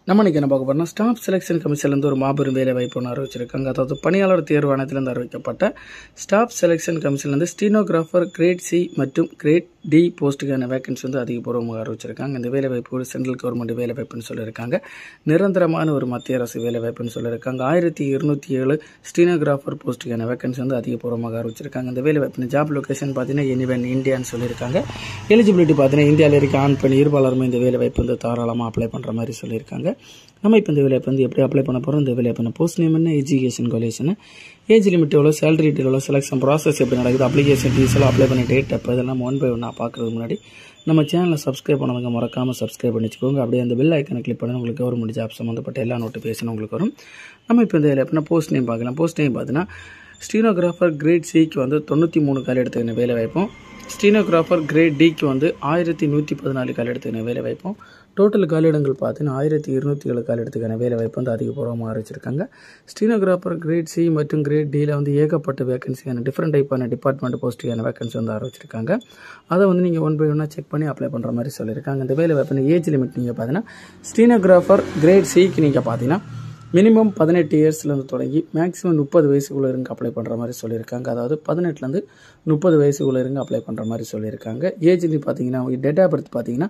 நம்ம இன்றைக்கி என்ன பார்க்க போகிறோம்னா ஸ்டாஃப் செலெக்ஷன் கமிஷன்லேருந்து ஒரு மாபெரும் வேலை வாய்ப்பு ஒன்று அறிவிச்சிருக்காங்க. அதாவது பணியாளர் தேர்வு ஆணையத்திலேருந்து அறிவிக்கப்பட்ட ஸ்டாஃப் செலெக்ஷன் கமிஷன்லேருந்து ஸ்டீனோகிராஃபர் கிரேட் சி மற்றும் கிரேட் டி போஸ்ட்டுக்கான வேகன்சி வந்து அதிகபூர்வமாக அறிவிச்சிருக்காங்க. இந்த வேலை வாய்ப்பு ஒரு சென்ட்ரல் கவர்மெண்ட் வேலை வாய்ப்புன்னு சொல்லியிருக்காங்க. நிரந்தரமான ஒரு மத்திய அரசு வேலை வாய்ப்புன்னு சொல்லியிருக்காங்க. 1207 ஸ்டீனோகிராஃபர் போஸ்ட்டுக்கான வேகன்சி வந்து அதிகபூர்வமாக அறிவிச்சிருக்காங்க. இந்த வேலை வாய்ப்பு ஜாப் லொகேஷன் பார்த்தீங்கன்னா எனிவன் இந்தியான்னு சொல்லியிருக்காங்க. எலிஜிபிலிட்டி பார்த்தீங்கன்னா இந்தியாவில் இருக்க ஆண் பெண் இருபாலருமே இந்த வேலை வாய்ப்பு வந்து தாராளமாக அப்ளை பண்ணுற மாதிரி சொல்லியிருக்காங்க. நம்ம இப்போ இந்த வேலையை வந்து எப்படி அப்ளை பண்ண போகிறோம், இந்த வேலையை பண்ண போஸ்ட் நேம் என்ன, எஜுகேஷன் குவாலிஃபிகேஷன், ஏஜ் லிமிட் எவ்வளோ, சேலரி டீட்டெயில் எவ்வளோ, செலெக்ஷன் ப்ராசஸ் எப்படி நடக்குது, அப்ளிகேஷன் ஃபீஸ் எல்லாம் அப்ளை பண்ண டேட் அப்போ இதெல்லாம் ஒன் பை ஒன்னாக பார்க்குறதுக்கு முன்னாடி நம்ம சேனலை சப்ஸ்கிரைப் பண்ணவங்க மறக்காமல் சப்ஸ்கிரைப் பண்ணி வச்சுக்கோங்க. அப்படியே அந்த பெல் ஐக்கனை கிளிக் பண்ணி உங்களுக்கு கவர்மெண்ட் ஜாப் சம்மந்தப்பட்ட எல்லா நோட்டிஃபிகேஷனும் உங்களுக்கு வரும். நம்ம இப்போ இந்த வேலையை பண்ண போஸ்ட் நேம் பார்க்கலாம். போஸ்ட் நேம் பார்த்தீங்கன்னா ஸ்டீனோகிராஃபர் கிரேட் சிக்கு வந்து 93 கால் எடுத்துக்கின வேலை வாய்ப்பும், ஸ்டீனோகிராஃபர் கிரேட் டிக்கு வந்து 1114 கால் எடுத்துக்கின வேலை வாய்ப்பும், டோட்டல் காலியிடங்கள் பார்த்தீங்கன்னா 1207 கால் எடுத்துக்கான வேலை வாய்ப்பு வந்து அதிகபூர்வமாக அறிவிச்சிருக்காங்க. ஸ்டீனோகிராஃபர் கிரேட் சி மற்றும் கிரேட் டியில் வந்து ஏகப்பட்ட வேகன்சியான டிஃப்ரெண்ட் டைப்பான டிபார்ட்மெண்ட் போஸ்ட்டுக்கான வேகன்சி வந்து அறிவிச்சிருக்காங்க. அதை வந்து நீங்கள் ஒன் பை ஒன்னாக செக் பண்ணி அப்ளை பண்ணுற மாதிரி சொல்லியிருக்காங்க. இந்த வேலை வாய்ப்பு ஏஜ் லிமிட் நீங்கள் பார்த்தீங்கன்னா ஸ்டீனோகிராஃபர் கிரேட் சிக்கு நீங்கள் பார்த்தீங்கன்னா மினிமம் 18 இயர்ஸ்லேருந்து தொடங்கி மேக்ஸிமம் 30 வயசுக்குள்ளே இருங்க அப்ளை பண்ணுற மாதிரி சொல்லியிருக்காங்க. அதாவது 18லேருந்து 30 வயசுக்குள்ளே இருங்க அப்ளை பண்ணுற மாதிரி சொல்லியிருக்காங்க. ஏஜ்னு பார்த்தீங்கன்னா டேட் ஆஃப் பர்த் பார்த்தீங்கன்னா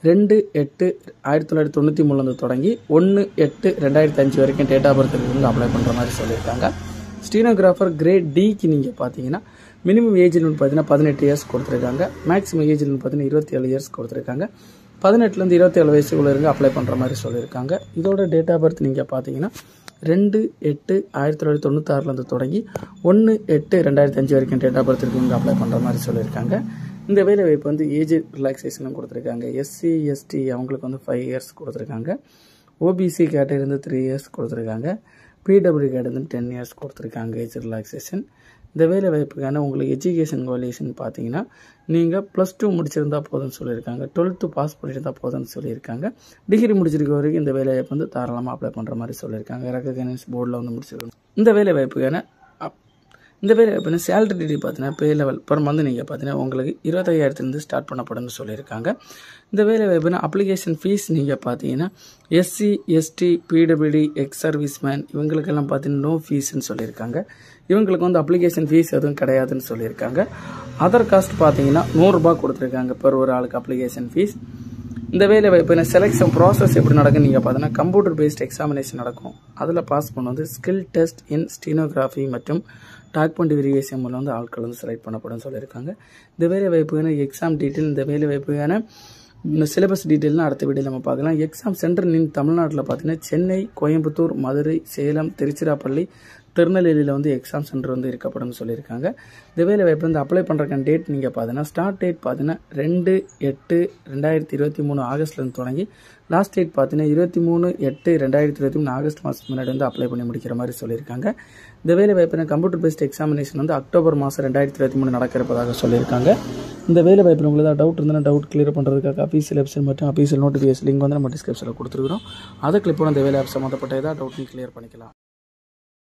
2/8/1993 தொடங்கி 1/8/2005 வரைக்கும் டேட் ஆஃப் பர்த் இருந்து அப்ளை பண்ணுற மாதிரி சொல்லியிருக்காங்க. ஸ்டீனோகிராஃபர் கிரேட் டிக்கு நீங்கள் பார்த்தீங்கன்னா மினிமம் ஏஜ் லிமிட் பார்த்தீங்கன்னா 18 இயர்ஸ் கொடுத்துருக்காங்க. மேக்ஸிமம் ஏஜ் லிமிட் பார்த்தீங்கன்னா 27 இயர்ஸ் கொடுத்துருக்காங்க. 18லேருந்து 27 வயசுக்குள்ள இருங்க அப்ளை பண்ணுற மாதிரி சொல்லியிருக்காங்க. இதோட டேட் ஆஃப் பர்த் நீங்கள் பார்த்தீங்கன்னா 2/8/1996 தொடங்கி 1/8/2005 வரைக்கும் டேட் ஆஃப் பர்த் இருக்கு அப்ளை பண்ணுற மாதிரி சொல்லியிருக்காங்க. இந்த வேலை வாய்ப்பு வந்து ஏஜ் ரிலாக்ஸேஷனும் கொடுத்துருக்காங்க. எஸ்சி எஸ்டி அவங்களுக்கு வந்து 5 இயர்ஸ் கொடுத்துருக்காங்க. ஓபிசி கேட்டகரி வந்து 3 இயர்ஸ் கொடுத்துருக்காங்க. பிடபிள்யூ கேட்டகரி வந்து 10 இயர்ஸ் கொடுத்துருக்காங்க ஏஜ் ரிலாக்ஸேஷன். இந்த வேலை வாய்ப்புக்கான உங்களுக்கு எஜுகேஷன் குவாலிஃபிகேஷன் பார்த்தீங்கன்னா நீங்கள் +2 முடிச்சிருந்தா போதும்னு சொல்லியிருக்காங்க. 12th பாஸ் பண்ணியிருந்தா போதும்னு சொல்லியிருக்காங்க. டிகிரி முடிச்சிருக்க வரைக்கும் இந்த வேலை வாய்ப்பு வந்து தாராளமாக அப்ளை பண்ணுற மாதிரி சொல்லியிருக்காங்க. ரெகக்னைஸ் போர்டில் வந்து முடிச்சிருக்காங்க. இந்த வேலை வாய்ப்புக்கான சேலரி டீட்டெயில் பார்த்தீங்கன்னா பே லெவல் பர் மந்த் நீங்கள் பார்த்தீங்கன்னா உங்களுக்கு 25,000 ஸ்டார்ட் பண்ணப்படும்னு சொல்லியிருக்காங்க. இந்த வேலை வாய்ப்புனா அப்ளிகேஷன் ஃபீஸ் நீங்கள் பார்த்தீங்கன்னா SC ST PWD ex service man இவங்களுக்கெல்லாம் பார்த்தீங்கன்னா நோ ஃபீஸ்ன்னு சொல்லியிருக்காங்க. இவங்களுக்கு வந்து அப்ளிகேஷன் ஃபீஸ் எதுவும் கிடையாதுன்னு சொல்லியிருக்காங்க. அதர் காஸ்ட் பார்த்தீங்கன்னா 100 ரூபாய் கொடுத்துருக்காங்க பெர் ஒரு ஆளுக்கு அப்ளிகேஷன் ஃபீஸ். இந்த வேலை வாய்ப்பு செலெக்ஷன் ப்ராசஸ் எப்படி நடக்குன்னு நீங்கள் பார்த்தீங்கன்னா கம்ப்யூட்டர் பேஸ்ட் எக்ஸாமினேஷன் நடக்கும். அதில் பாஸ் பண்ண வந்து ஸ்கில் டெஸ்ட் இன் ஸ்டீனோகிராஃபி மற்றும் டாக்குமெண்ட் வெரிஃபிகேஷன் மூலம் வந்து ஆட்கள் வந்து செலக்ட் பண்ணப்படும் சொல்லியிருக்காங்க. இந்த வேலை வாய்ப்புக்கான எக்ஸாம் டீட்டெயில், இந்த வேலை வாய்ப்புக்கான சிலபஸ் டீட்டெயில்னு அடுத்த வீடியோ நம்ம பார்க்கலாம். எக்ஸாம் சென்டர் தமிழ்நாட்டில் பார்த்தீங்கன்னா சென்னை, கோயம்புத்தூர், மதுரை, சேலம், திருச்சிராப்பள்ளி, திருநெல்வேலியில் வந்து எக்ஸாம் சென்டர் வந்து இருக்கப்படும் சொல்லியிருக்காங்க. இந்த வேலை வாய்ப்பு வந்து அப்ளை பண்ணுறக்கான டேட் நீங்கள் பார்த்தீங்கன்னா ஸ்டார்ட் டேட் பார்த்தீங்கன்னா 2/8/2023 ஆகஸ்ட்லேருந்து தொடங்கி லாஸ்ட் டேட் பார்த்தீங்கன்னா 23/8/2023 ஆகஸ்ட் மாதத்துக்கு முன்னாடி வந்து அப்ளை பண்ணி முடிக்கிற மாதிரி சொல்லியிருக்காங்க. இந்த வேலை வாய்ப்பு கம்ப்யூட்டர் பேஸ்ட் எக்ஸாமினேஷன் வந்து அக்டோபர் மாதம் 2023 நடக்கிறப்பதாக சொல்லியிருக்காங்க. இந்த வேலை வாய்ப்பு உங்களுக்கு ஏதாவது டவுட் இருந்தால் டவுட் கிளியர் பண்ணுறதுக்காக அஃபீஷியல் வெப்சைட் மற்றும் அஃபீஷியல் நோட்டிஃபிகேஷன் லிங்க் வந்து நம்ம டிஸ்கிரிப்ஷனில் கொடுத்துருக்கிறோம். அதை கிளிக் பண்ண இந்த வேலை ஆப் சம்மந்தப்பட்ட ஏதாவது டவுட் நீ கிளியர் பண்ணிக்கலாம்.